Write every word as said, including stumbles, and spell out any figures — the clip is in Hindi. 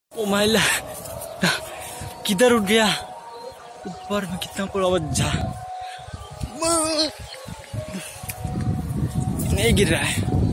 ओ महिला किधर उठ गया? ऊपर में कितना पूरा वज्जा नहीं गिर रहा है।